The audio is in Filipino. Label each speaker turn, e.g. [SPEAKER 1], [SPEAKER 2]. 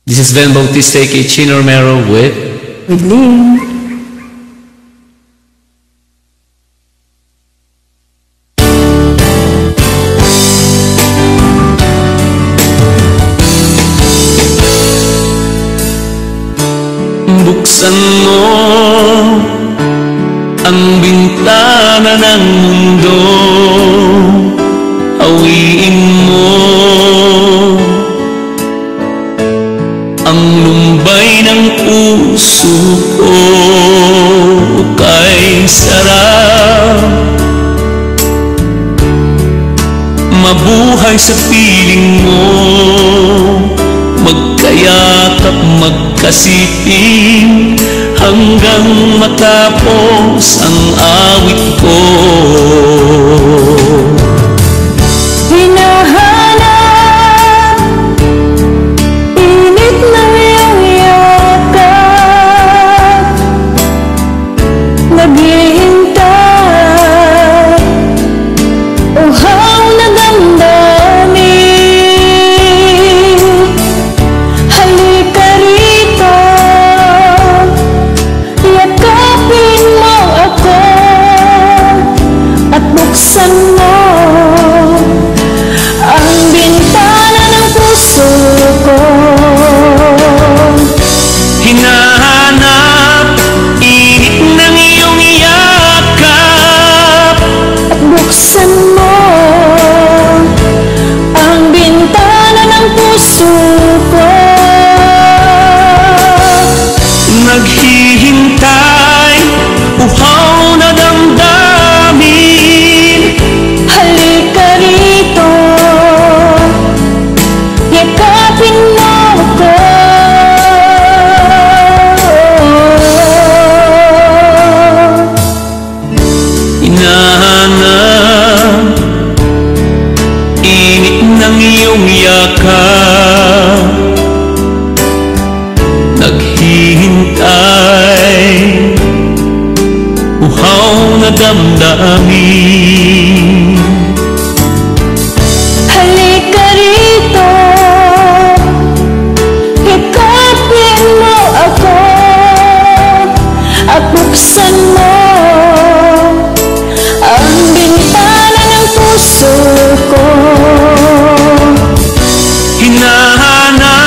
[SPEAKER 1] This is Vhen Bautista aka Chino Romero with
[SPEAKER 2] Lhyn.
[SPEAKER 1] Buksan mo ang bintana ng mundo, hawiin mo ang lumbay ng puso ko, kay sarap mabuhay sa piling mo, magkayakap, magkasiping hanggang matapos ang awit ko.
[SPEAKER 2] Hinahanap init ng iyong yakap, naghihintay uhaw na damdamin. Halika rito, yakapin mo ako at buksan mo ang bintana ng puso ko.
[SPEAKER 1] Hinahanap init ng iyong yakap
[SPEAKER 2] At buksan mo ang bintana ng puso ko.
[SPEAKER 1] naghihintay, uhaw na damdamin.
[SPEAKER 2] Halika rito, yakapin mo ako.
[SPEAKER 1] Hinahanap init ng iyong yakap, naghihintay, uhaw na damdamin.
[SPEAKER 2] Halika rito, yakapin mo ako at buksan mo ang bintana ng puso ko.
[SPEAKER 1] Hinahanap